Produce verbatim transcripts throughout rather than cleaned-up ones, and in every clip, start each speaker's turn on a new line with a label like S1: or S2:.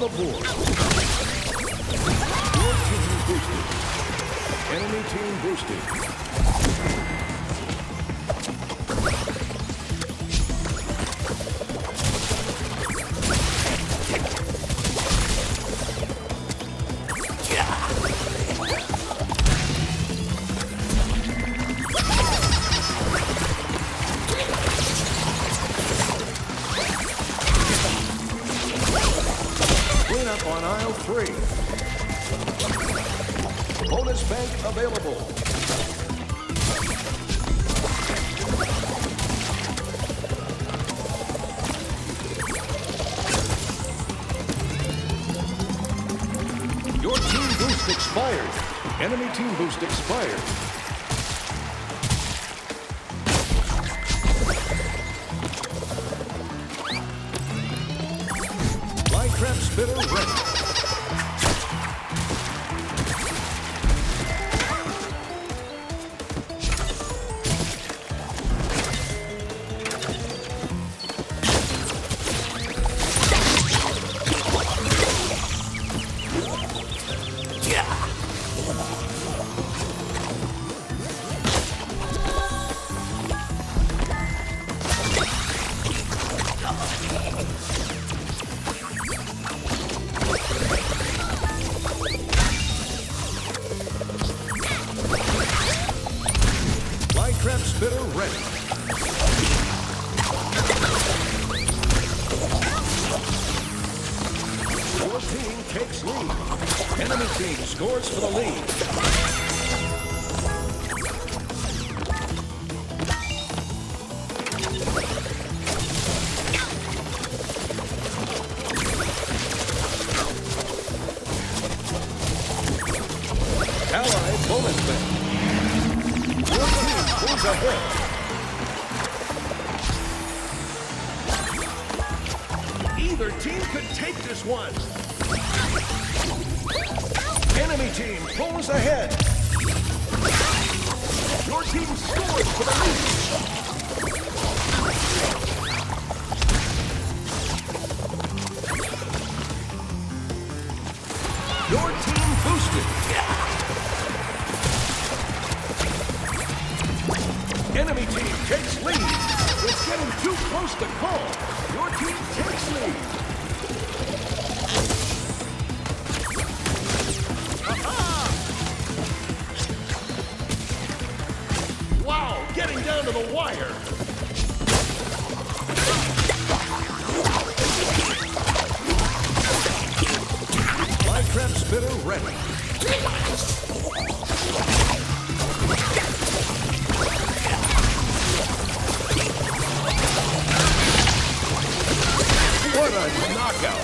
S1: the board. Your team boosted. Enemy team boosted. On aisle three. Bonus bank available. Your team boost expired. Enemy team boost expired. Trap spitter ready. Trap spitter ready. Your team takes lead. Enemy team scores for the lead. Allied bonus bank. Your team moves ahead. Either team could take this one. Enemy team pulls ahead. Your team scores for the lead. Your team boosted. Enemy team takes lead. It's getting too close to call. Your team takes lead. Aha! Wow, getting down to the wire. Fly trap spitter ready. What a knockout!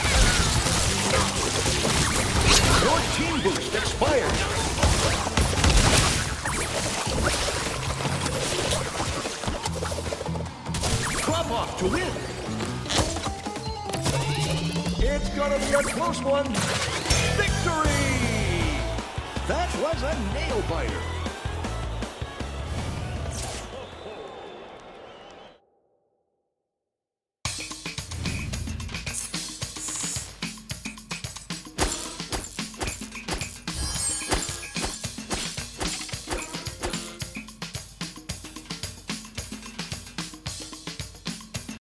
S1: Your team boost expired. Drop off to win. It's gonna be a close one. Victory! That was a nail biter.